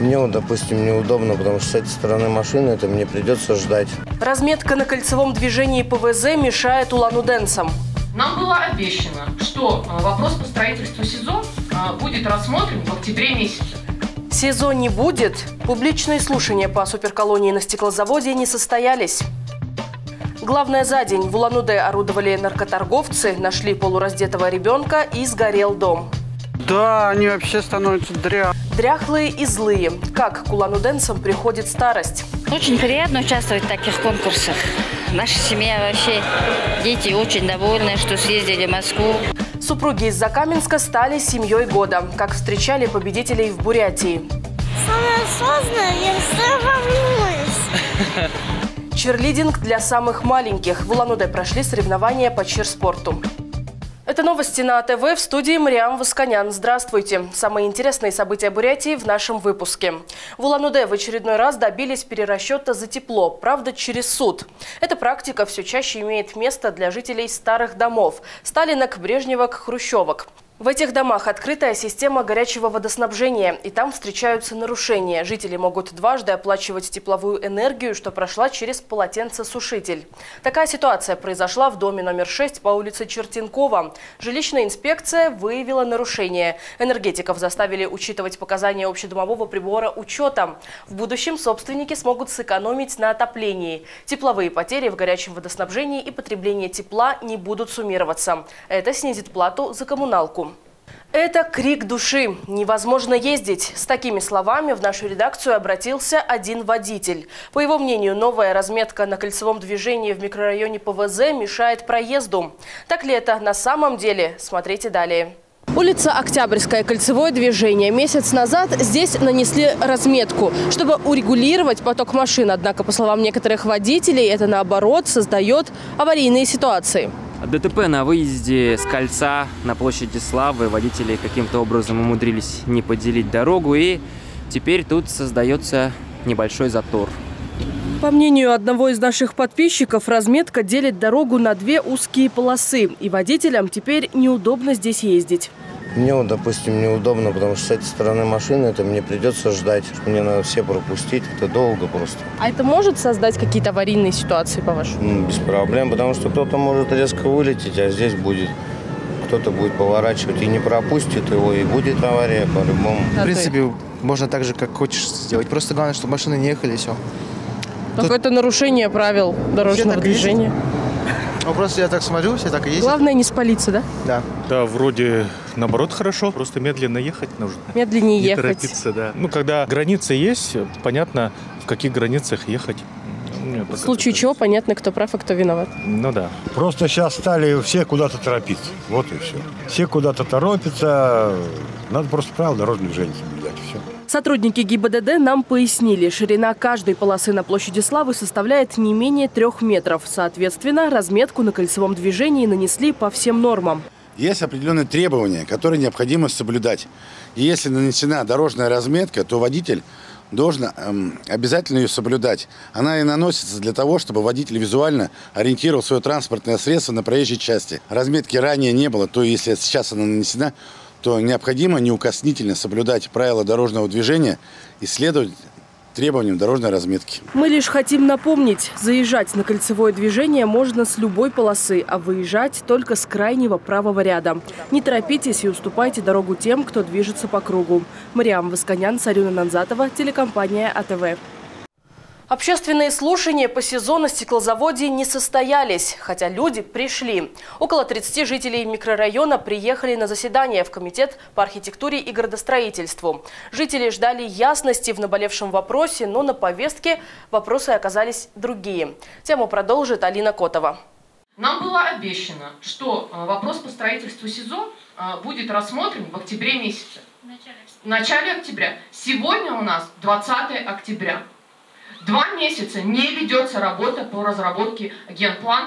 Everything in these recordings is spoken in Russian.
Мне вот, допустим, неудобно, потому что с этой стороны машины это мне придется ждать. Разметка на кольцевом движении ПВЗ мешает улан-удэнцам. Нам было обещано, что вопрос по строительству СИЗО будет рассмотрен в октябре месяце. СИЗО не будет. Публичные слушания по суперколонии на стеклозаводе не состоялись. Главное, за день в Улан-Удэ орудовали наркоторговцы, нашли полураздетого ребенка и сгорел дом. Да, они вообще становятся Дряхлые и злые. Как к улан-удэнцам приходит старость? Очень приятно участвовать в таких конкурсах. Наша семья вообще, дети очень довольны, что съездили в Москву. Супруги из Закаменска стали семьей года. Как встречали победителей в Бурятии. Самое сложное, я все волнуюсь. Чирлидинг для самых маленьких. В Улан-Удэ прошли соревнования по чирспорту. Это новости на АТВ, в студии Мариам Восканян. Здравствуйте. Самые интересные события Бурятии в нашем выпуске. В Улан-Удэ в очередной раз добились перерасчета за тепло, правда, через суд. Эта практика все чаще имеет место для жителей старых домов – сталинок, брежневок, хрущевок. В этих домах открытая система горячего водоснабжения, и там встречаются нарушения. Жители могут дважды оплачивать тепловую энергию, что прошла через полотенцесушитель. Такая ситуация произошла в доме номер 6 по улице Чертенкова. Жилищная инспекция выявила нарушение. Энергетиков заставили учитывать показания общедомового прибора учета. В будущем собственники смогут сэкономить на отоплении. Тепловые потери в горячем водоснабжении и потребление тепла не будут суммироваться. Это снизит плату за коммуналку. Это крик души. Невозможно ездить. С такими словами в нашу редакцию обратился один водитель. По его мнению, новая разметка на кольцевом движении в микрорайоне ПВЗ мешает проезду. Так ли это на самом деле? Смотрите далее. Улица Октябрьская, кольцевое движение. Месяц назад здесь нанесли разметку, чтобы урегулировать поток машин. Однако, по словам некоторых водителей, это наоборот создает аварийные ситуации. ДТП на выезде с кольца на площади Славы. Водители каким-то образом умудрились не поделить дорогу, и теперь тут создается небольшой затор. По мнению одного из наших подписчиков, разметка делит дорогу на две узкие полосы, и водителям теперь неудобно здесь ездить. Мне вот, допустим, неудобно, потому что с этой стороны машины это мне придется ждать. Мне надо все пропустить, это долго просто. А это может создать какие-то аварийные ситуации, по-вашему? Без проблем, потому что кто-то может резко вылететь, а здесь будет кто-то будет поворачивать и не пропустит его, и будет авария по-любому. В принципе, можно так же, как хочешь сделать. Просто главное, чтобы машины не ехали, и все. Только это нарушение правил дорожного движения. Ну, просто я так смотрю, все так и ездят. Главное не спалиться, да? Да. Да, вроде наоборот хорошо, просто медленно ехать нужно. Медленнее не ехать. Торопиться, да. Ну, когда границы есть, понятно, в каких границах ехать. В случае чего понятно, кто прав, а кто виноват. Ну да. Просто сейчас стали все куда-то торопиться. Вот и все. Все куда-то торопятся. Надо просто правила дорожного движения соблюдать. Все. Сотрудники ГИБДД нам пояснили, ширина каждой полосы на площади Славы составляет не менее 3 метров. Соответственно, разметку на кольцевом движении нанесли по всем нормам. Есть определенные требования, которые необходимо соблюдать. И если нанесена дорожная разметка, то водитель должен обязательно ее соблюдать. Она и наносится для того, чтобы водитель визуально ориентировал свое транспортное средство на проезжей части. Разметки ранее не было, то если сейчас она нанесена, то необходимо неукоснительно соблюдать правила дорожного движения и следовать требованиям дорожной разметки. Мы лишь хотим напомнить, заезжать на кольцевое движение можно с любой полосы, а выезжать только с крайнего правого ряда. Не торопитесь и уступайте дорогу тем, кто движется по кругу. Мариам Восканян, Сарюна Нанзатова, телекомпания АТВ. Общественные слушания по СИЗО на стеклозаводе не состоялись, хотя люди пришли. Около 30 жителей микрорайона приехали на заседание в Комитет по архитектуре и градостроительству. Жители ждали ясности в наболевшем вопросе, но на повестке вопросы оказались другие. Тему продолжит Алина Котова. Нам было обещано, что вопрос по строительству СИЗО будет рассмотрен в октябре месяце. В начале октября. Сегодня у нас 20 октября. 2 месяца не ведется работа по разработке генплана.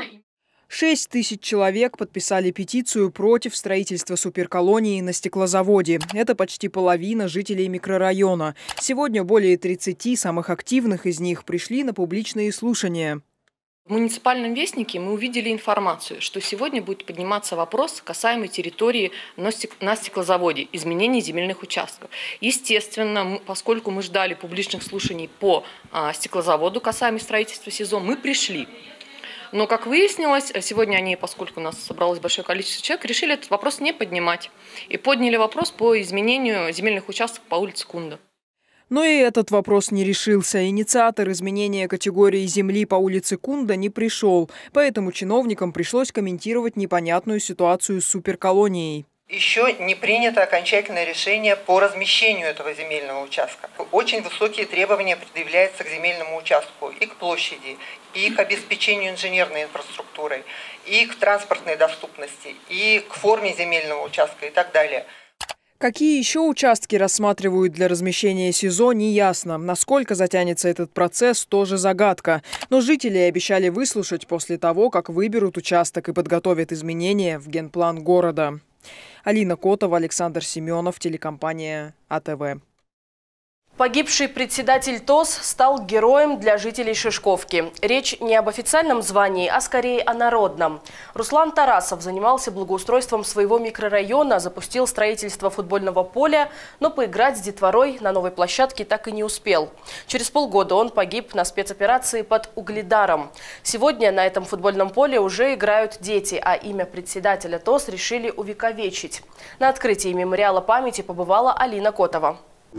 6 тысяч человек подписали петицию против строительства суперколонии на стеклозаводе. Это почти половина жителей микрорайона. Сегодня более 30 самых активных из них пришли на публичные слушания. В муниципальном вестнике мы увидели информацию, что сегодня будет подниматься вопрос, касаемый территории на стеклозаводе, изменений земельных участков. Естественно, поскольку мы ждали публичных слушаний по стеклозаводу, касаемо строительства СИЗО, мы пришли. Но, как выяснилось, сегодня они, поскольку у нас собралось большое количество человек, решили этот вопрос не поднимать. И подняли вопрос по изменению земельных участков по улице Кунда. Но и этот вопрос не решился. Инициатор изменения категории земли по улице Кунда не пришел. Поэтому чиновникам пришлось комментировать непонятную ситуацию с суперколонией. Еще не принято окончательное решение по размещению этого земельного участка. Очень высокие требования предъявляются к земельному участку и к площади, и к обеспечению инженерной инфраструктурой, и к транспортной доступности, и к форме земельного участка и так далее. Какие еще участки рассматривают для размещения СИЗО, неясно. Насколько затянется этот процесс, тоже загадка. Но жители обещали выслушать после того, как выберут участок и подготовят изменения в генплан города. Алина Котова, Александр Семенов, телекомпания АТВ. Погибший председатель ТОС стал героем для жителей Шишковки. Речь не об официальном звании, а скорее о народном. Руслан Тарасов занимался благоустройством своего микрорайона, запустил строительство футбольного поля, но поиграть с детворой на новой площадке так и не успел. Через полгода он погиб на спецоперации под Угледаром. Сегодня на этом футбольном поле уже играют дети, а имя председателя ТОС решили увековечить. На открытии мемориала памяти побывала Алина Котова.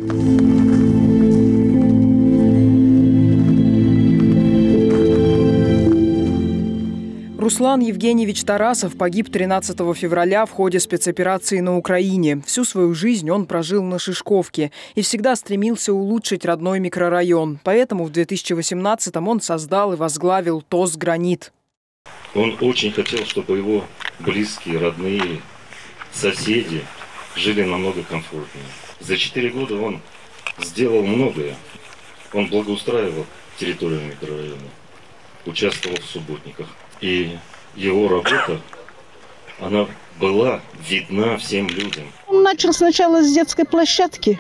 Руслан Евгеньевич Тарасов погиб 13 февраля в ходе спецоперации на Украине. Всю свою жизнь он прожил на Шишковке и всегда стремился улучшить родной микрорайон. Поэтому в 2018-м он создал и возглавил ТОС «Гранит». Он очень хотел, чтобы его близкие, родные, соседи жили намного комфортнее. За 4 года он сделал многое. Он благоустраивал территорию микрорайона, участвовал в субботниках. И его работа, она была видна всем людям. Он начал сначала с детской площадки.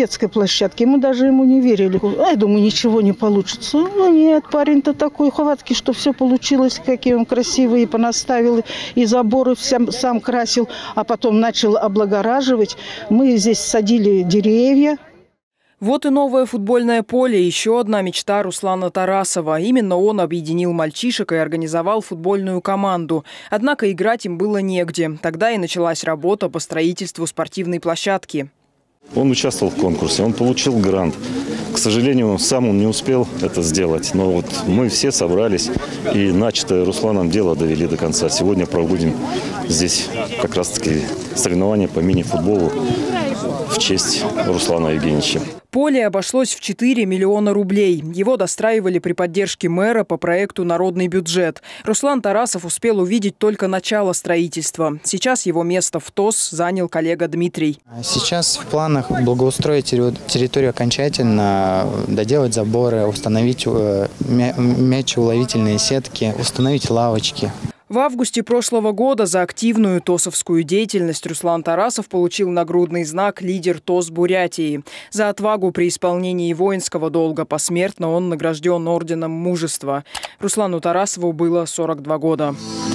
Мы даже ему не верили. Я думаю, ничего не получится. Ну нет, парень-то такой хваткий, что все получилось, какие он красивый, и понаставил, и заборы сам красил, а потом начал облагораживать. Мы здесь садили деревья. Вот и новое футбольное поле – еще одна мечта Руслана Тарасова. Именно он объединил мальчишек и организовал футбольную команду. Однако играть им было негде. Тогда и началась работа по строительству спортивной площадки. Он участвовал в конкурсе, он получил грант. К сожалению, сам он не успел это сделать. Но вот мы все собрались и начатое Русланом дело довели до конца. Сегодня проводим здесь как раз-таки соревнования по мини-футболу в честь Руслана Евгеньевича. Поле обошлось в 4 миллиона рублей. Его достраивали при поддержке мэра по проекту «Народный бюджет». Руслан Тарасов успел увидеть только начало строительства. Сейчас его место в ТОС занял коллега Дмитрий. Сейчас в планах благоустроить территорию окончательно, доделать заборы, установить мячеуловительные сетки, установить лавочки. В августе прошлого года за активную ТОСовскую деятельность Руслан Тарасов получил нагрудный знак «Лидер ТОС Бурятии». За отвагу при исполнении воинского долга посмертно он награжден орденом мужества. Руслану Тарасову было 42 года.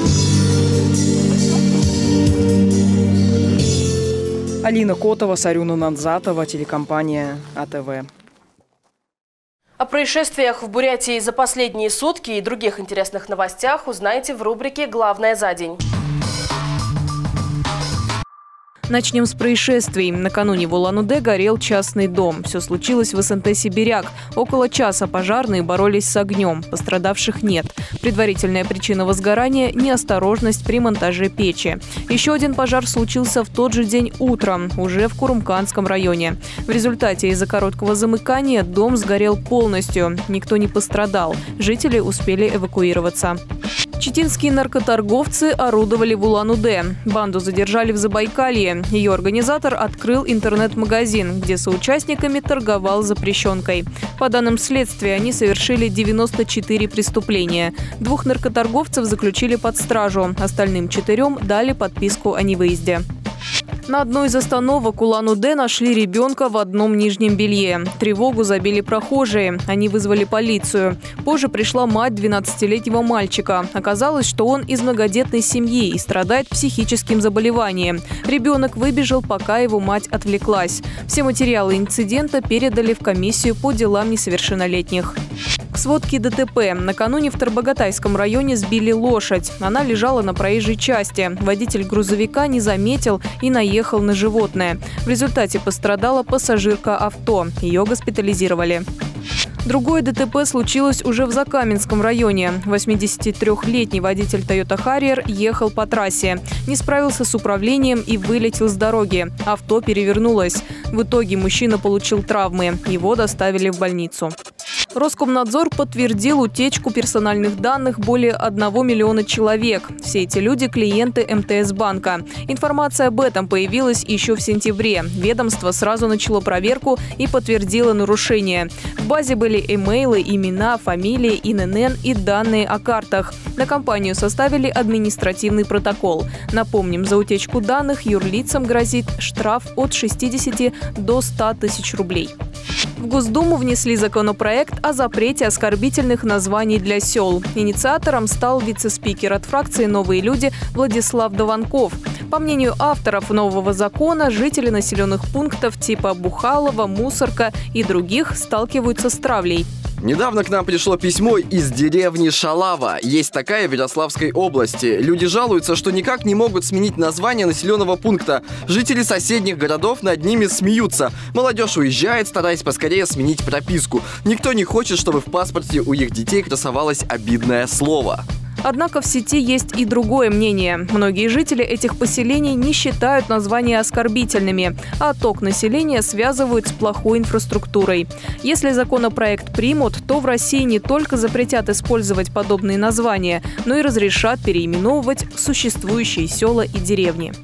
Алина Котова, Сарюна Нанзатова, телекомпания АТВ. О происшествиях в Бурятии за последние сутки и других интересных новостях узнаете в рубрике «Главное за день». Начнем с происшествий. Накануне в Улан-Удэ горел частный дом. Все случилось в СНТ «Сибиряк». Около часа пожарные боролись с огнем. Пострадавших нет. Предварительная причина возгорания – неосторожность при монтаже печи. Еще один пожар случился в тот же день утром, уже в Курумканском районе. В результате из-за короткого замыкания дом сгорел полностью. Никто не пострадал. Жители успели эвакуироваться. Читинские наркоторговцы орудовали в Улан-Удэ. Банду задержали в Забайкалье. Ее организатор открыл интернет-магазин, где соучастниками торговал запрещенкой. По данным следствия, они совершили 94 преступления. 2 наркоторговцев заключили под стражу. Остальным 4 дали подписку о невыезде. На одной из остановок Улан-Удэ нашли ребенка в одном нижнем белье. Тревогу забили прохожие. Они вызвали полицию. Позже пришла мать 12-летнего мальчика. Оказалось, что он из многодетной семьи и страдает психическим заболеванием. Ребенок выбежал, пока его мать отвлеклась. Все материалы инцидента передали в комиссию по делам несовершеннолетних. К сводке ДТП. Накануне в Тарбагатайском районе сбили лошадь. Она лежала на проезжей части. Водитель грузовика не заметил и наехал на животное. В результате пострадала пассажирка авто. Ее госпитализировали. Другое ДТП случилось уже в Закаменском районе. 83-летний водитель Toyota Harrier ехал по трассе. Не справился с управлением и вылетел с дороги. Авто перевернулось. В итоге мужчина получил травмы. Его доставили в больницу. Роскомнадзор подтвердил утечку персональных данных более 1 миллиона человек. Все эти люди – клиенты МТС-банка. Информация об этом появилась еще в сентябре. Ведомство сразу начало проверку и подтвердило нарушение. В базе были имейлы, имена, фамилии, ИНН и данные о картах. На компанию составили административный протокол. Напомним, за утечку данных юрлицам грозит штраф от 60 до 100 тысяч рублей. В Госдуму внесли законопроект о запрете оскорбительных названий для сел. Инициатором стал вице-спикер от фракции «Новые люди» Владислав Дованков. По мнению авторов нового закона, жители населенных пунктов типа Бухалова, Мусорка и других сталкиваются с травлей. Недавно к нам пришло письмо из деревни Шалава. Есть такая в Ярославской области. Люди жалуются, что никак не могут сменить название населенного пункта. Жители соседних городов над ними смеются. Молодежь уезжает, стараясь поскорее сменить прописку. Никто не хочет, чтобы в паспорте у их детей красовалось обидное слово. Однако в сети есть и другое мнение. Многие жители этих поселений не считают названия оскорбительными, а отток населения связывают с плохой инфраструктурой. Если законопроект примут, то в России не только запретят использовать подобные названия, но и разрешат переименовывать существующие села и деревни.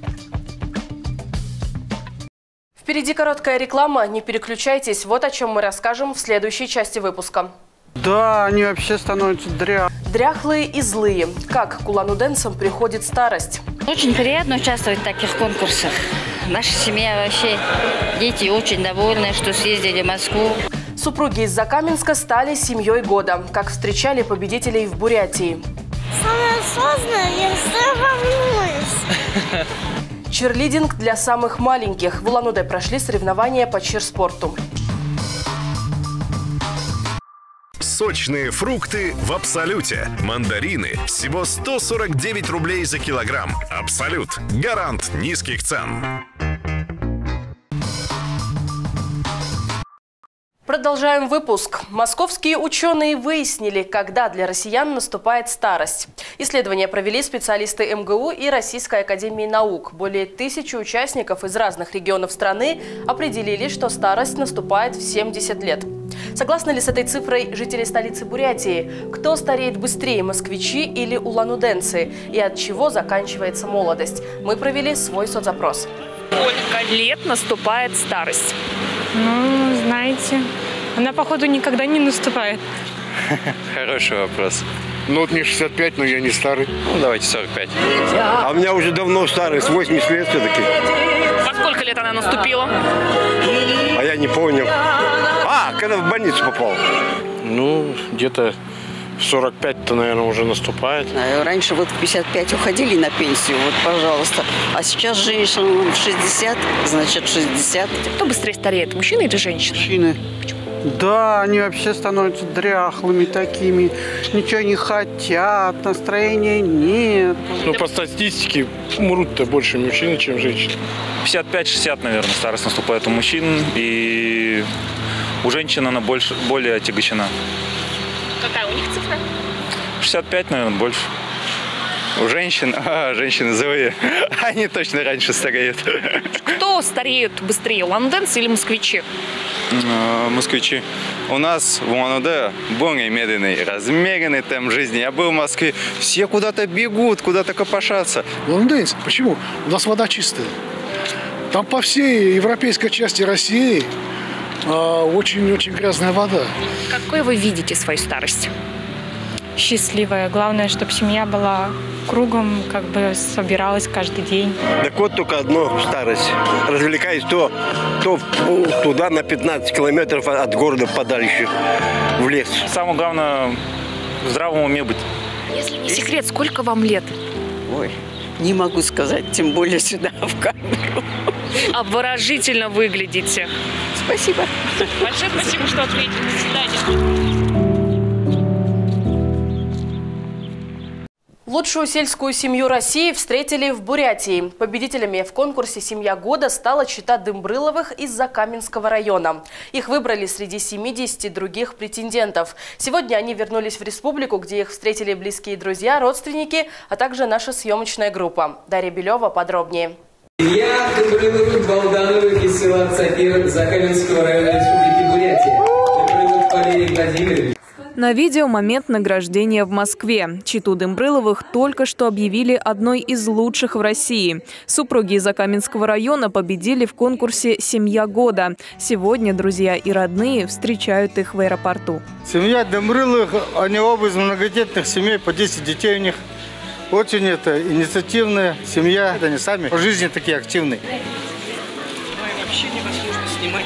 Впереди короткая реклама. Не переключайтесь. Вот о чем мы расскажем в следующей части выпуска. Да, они вообще становятся дряхлые и злые. Как к улан-удэнцам приходит старость? Очень приятно участвовать в таких конкурсах. Наша семья вообще, дети очень довольны, что съездили в Москву. Супруги из Закаменска стали семьей года. Как встречали победителей в Бурятии? Самое сложное, я все волнуюсь. Чирлидинг для самых маленьких. В Улан-Удэ прошли соревнования по чирспорту. Сочные фрукты в Абсолюте. Мандарины всего 149 рублей за килограмм. Абсолют. Гарант низких цен. Продолжаем выпуск. Московские ученые выяснили, когда для россиян наступает старость. Исследования провели специалисты МГУ и Российской академии наук. Более 1000 участников из разных регионов страны определили, что старость наступает в 70 лет. Согласны ли с этой цифрой жители столицы Бурятии? Кто стареет быстрее, москвичи или улан-удэнцы? И от чего заканчивается молодость? Мы провели свой соцопрос. Сколько лет наступает старость? Ну, знаете, она, походу, никогда не наступает. Хороший вопрос. Ну, вот мне 65, но я не старый. Ну, давайте 45. А у меня уже давно старый, с 80 лет все-таки. Во сколько лет она наступила? А я не понял. Когда в больницу попал. Ну, где-то в 45-то, наверное, уже наступает. Раньше вот в 55 уходили на пенсию, вот, пожалуйста. А сейчас женщинам в 60, значит, 60. Кто быстрее стареет, мужчина или женщина? Мужчины. Да, они вообще становятся дряхлыми такими, ничего не хотят, настроения нет. Ну, по статистике, умрут-то больше мужчин, чем женщин. 55-60, наверное, старость наступает у мужчин, и у женщин она более отягощена. Какая у них цифра? 65, наверное, больше. У женщин? Женщины злые. Они точно раньше стареют. Кто стареет быстрее, улан-удэнцы или москвичи? Москвичи. У нас в Улан-Удэ более медленный, размеренный темп жизни. Я был в Москве, все куда-то бегут, куда-то копошатся. Улан-удэнцы, почему? У нас вода чистая. Там по всей европейской части России очень-очень грязная вода. Какой вы видите свою старость? Счастливая. Главное, чтобы семья была кругом, как бы собиралась каждый день. Так вот только одно старость. Развлекаюсь то туда на 15 километров от города подальше, в лес. Самое главное в здравом уме быть. Если не секрет, сколько вам лет? Ой, не могу сказать, тем более сюда, в камеру. Обворожительно выглядите. Спасибо. Большое спасибо, что ответили. До свидания. Лучшую сельскую семью России встретили в Бурятии. Победителями в конкурсе «Семья года» стала чета Дымбрыловых из Закаменского района. Их выбрали среди 70 других претендентов. Сегодня они вернулись в республику, где их встретили близкие друзья, родственники, а также наша съемочная группа. Дарья Белева подробнее. Семья Дымбрыловых Балдановых из села Цапир Закаменского района Республики Бурятия. Дымбрылов Валерий Владимирович. На видео момент награждения в Москве. Чету Дымбрыловых только что объявили одной из лучших в России. Супруги из Закаменского района победили в конкурсе «Семья года». Сегодня друзья и родные встречают их в аэропорту. Семья Дымбрыловых, они оба из многодетных семей, по 10 детей у них. Очень это инициативная семья. Они сами по жизни такие активные. Вообще невозможно снимать.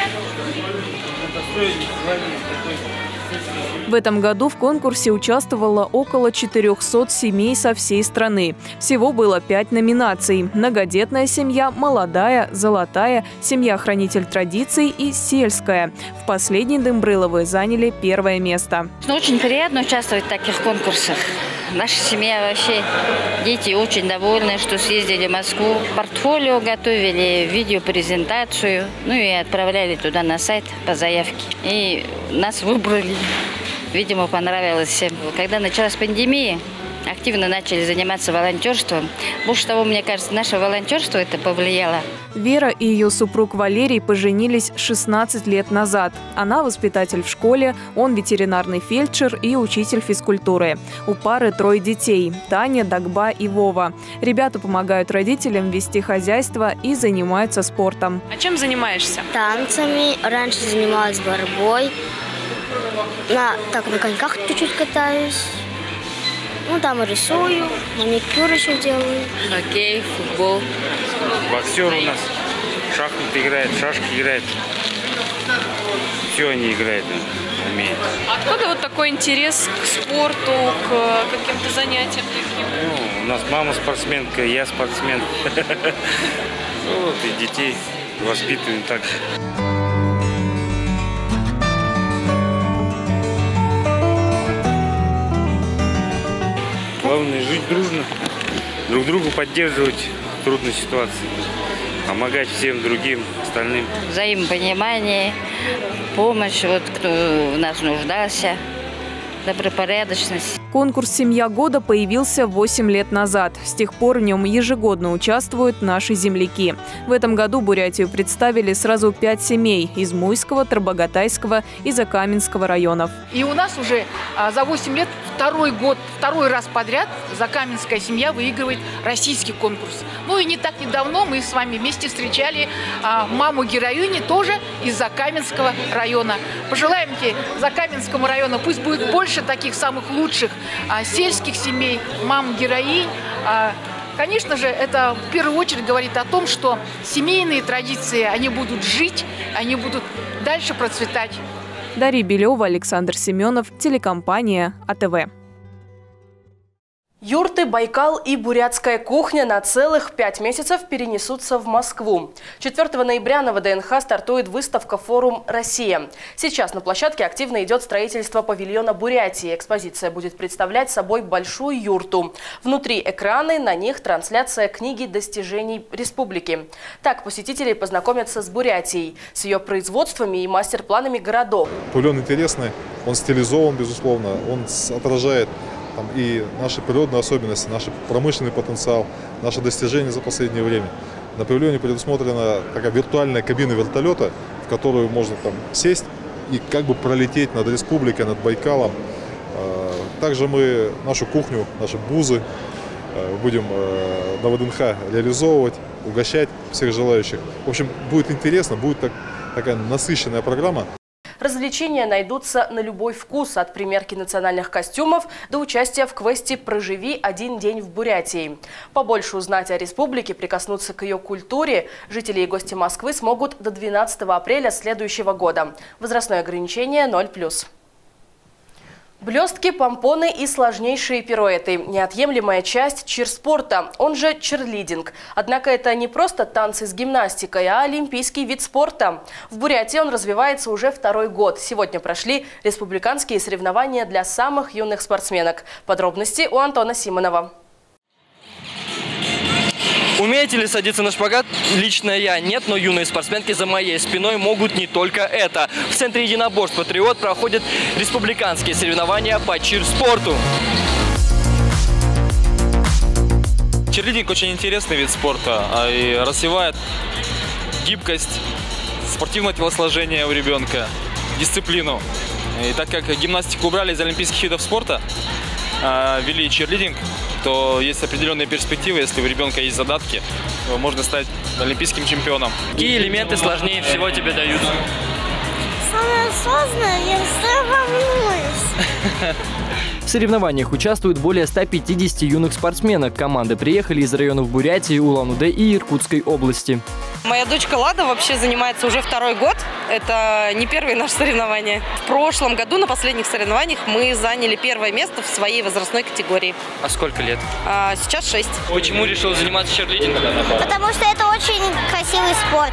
В этом году в конкурсе участвовало около 400 семей со всей страны. Всего было 5 номинаций: многодетная семья, молодая, золотая, семья-хранитель традиций и сельская. В последней Дымбрыловы заняли первое место. Очень приятно участвовать в таких конкурсах. Наша семья вообще, дети очень довольны, что съездили в Москву. Портфолио готовили, видеопрезентацию, и отправляли туда на сайт по заявке. И нас выбрали. Видимо, понравилось всем. Когда началась пандемия, активно начали заниматься волонтерством. Больше того, мне кажется, наше волонтерство это повлияло. Вера и ее супруг Валерий поженились 16 лет назад. Она воспитатель в школе, он ветеринарный фельдшер и учитель физкультуры. У пары 3 детей – Таня, Дагба и Вова. Ребята помогают родителям вести хозяйство и занимаются спортом. А чем занимаешься? Танцами. Раньше занималась борьбой. На коньках чуть-чуть катаюсь. Там и рисую, маникюр еще делаю. Хоккей, футбол. Боксер у нас шахматы играет, шашки играет. Все они играют, умеют. Откуда вот такой интерес к спорту, к каким-то занятиям таким? У нас мама спортсменка, я спортсмен. Вот и детей воспитываем так же. Главное жить дружно, друг другу поддерживать в трудной ситуации, помогать всем другим, остальным. Взаимопонимание, помощь, кто в нас нуждался, добропорядочность. Конкурс «Семья года» появился 8 лет назад. С тех пор в нем ежегодно участвуют наши земляки. В этом году Бурятию представили сразу 5 семей из Муйского, Тарбагатайского и Закаменского районов. И у нас уже за 8 лет второй раз подряд закаменская семья выигрывает российский конкурс. И не так недавно мы с вами вместе встречали маму-героини тоже из Закаменского района. Пожелаем Закаменскому району, пусть будет больше таких самых лучших сельских семей, мам-героинь. Конечно же, это в первую очередь говорит о том, что семейные традиции, они будут жить, они будут дальше процветать. Дарья Белева, Александр Семенов, телекомпания АТВ. Юрты, Байкал и бурятская кухня на целых 5 месяцев перенесутся в Москву. 4 ноября на ВДНХ стартует выставка «Форум Россия». Сейчас на площадке активно идет строительство павильона Бурятии. Экспозиция будет представлять собой большую юрту. Внутри экраны, на них трансляция книги достижений республики. Так посетители познакомятся с Бурятией, с ее производствами и мастер-планами городов. Павильон интересный, он стилизован, безусловно, он отражает и наши природные особенности, наш промышленный потенциал, наши достижения за последнее время. На павильоне предусмотрена такая виртуальная кабина вертолета, в которую можно сесть и пролететь над республикой, над Байкалом. Также мы нашу кухню, наши бузы будем на ВДНХ реализовывать, угощать всех желающих. В общем, будет интересно, будет такая насыщенная программа. Развлечения найдутся на любой вкус, от примерки национальных костюмов до участия в квесте «Проживи один день в Бурятии». Побольше узнать о республике, прикоснуться к ее культуре жители и гости Москвы смогут до 12 апреля следующего года. Возрастное ограничение 0+. Блестки, помпоны и сложнейшие пируэты – неотъемлемая часть чирспорта, он же чирлидинг. Однако это не просто танцы с гимнастикой, а олимпийский вид спорта. В Бурятии он развивается уже второй год. Сегодня прошли республиканские соревнования для самых юных спортсменок. Подробности у Антона Симонова. Умеете ли садиться на шпагат? Лично я нет, но юные спортсменки за моей спиной могут не только это. В центре единоборств «Патриот» проходят республиканские соревнования по чирспорту. Чирлидинг очень интересный вид спорта и развивает гибкость, спортивное телосложение у ребенка, дисциплину. И так как гимнастику убрали из олимпийских видов спорта, ввели чирлидинг, то есть определенные перспективы. Если у ребенка есть задатки, то можно стать олимпийским чемпионом. Какие элементы сложнее всего тебе даются? Самое сложное, я все волнуюсь. В соревнованиях участвуют более 150 юных спортсменок. Команды приехали из районов Бурятии, Улан-Удэ и Иркутской области. Моя дочка Лада вообще занимается уже второй год. Это не первые наши соревнования. В прошлом году на последних соревнованиях мы заняли первое место в своей возрастной категории. А сколько лет? Сейчас 6. Почему решил заниматься чирлидингом? Потому что это очень красивый спорт.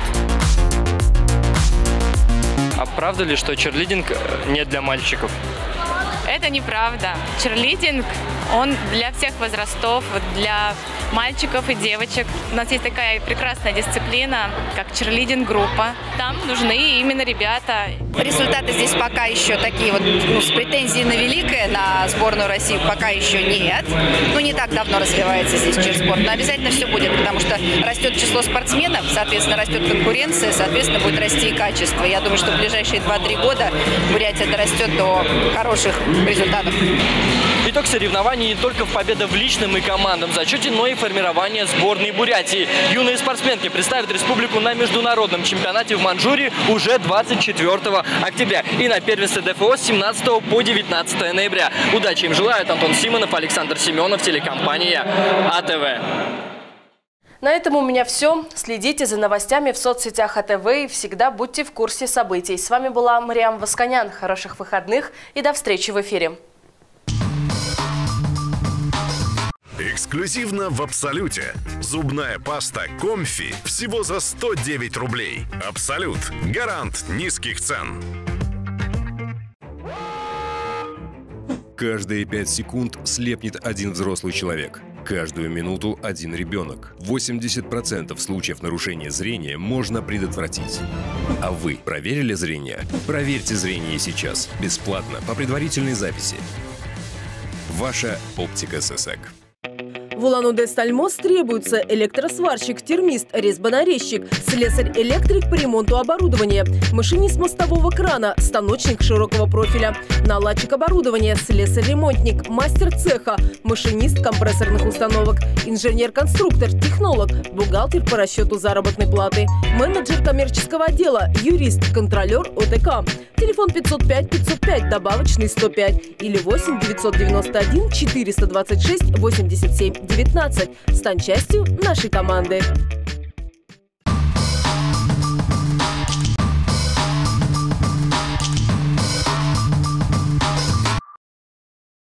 А правда ли, что чирлидинг не для мальчиков? Это неправда. Чирлидинг, он для всех возрастов, для мальчиков и девочек. У нас есть такая прекрасная дисциплина, как чирлидинг-группа. Там нужны именно ребята. Результаты здесь пока еще такие вот, с претензией на великое, на сборную России пока еще нет. Не так давно развивается здесь чирспорт. Но обязательно все будет, потому что растет число спортсменов, соответственно, растет конкуренция, соответственно, будет расти и качество. Я думаю, что в ближайшие 2-3 года Бурятия дорастет до хороших результатов. Итог соревнований не только в победа в личном и командном зачете, но и формирование сборной Бурятии. Юные спортсменки представят республику на международном чемпионате в Манчжурии уже 24 октября и на первенстве ДФО с 17 по 19 ноября. Удачи им желают Антон Симонов, Александр Семенов, телекомпания АТВ. На этом у меня все. Следите за новостями в соцсетях АТВ и всегда будьте в курсе событий. С вами была Мариам Восконян. Хороших выходных и до встречи в эфире. Эксклюзивно в Абсолюте. Зубная паста Комфи всего за 109 рублей. Абсолют. Гарант низких цен. Каждые 5 секунд слепнет один взрослый человек. Каждую минуту один ребенок. 80% случаев нарушения зрения можно предотвратить. А вы проверили зрение? Проверьте зрение сейчас. Бесплатно, по предварительной записи. Ваша Оптика ССЭК. В Улан-Удэ Стальмост требуется электросварщик, термист, резьбонарезчик, слесарь-электрик по ремонту оборудования, машинист мостового крана, станочник широкого профиля, наладчик оборудования, слесарь-ремонтник, мастер цеха, машинист компрессорных установок, инженер-конструктор, технолог, бухгалтер по расчету заработной платы, менеджер коммерческого отдела, юрист, контролер ОТК. Телефон 505 505, добавочный 105 или 8 991 426 87 19. Стань частью нашей команды.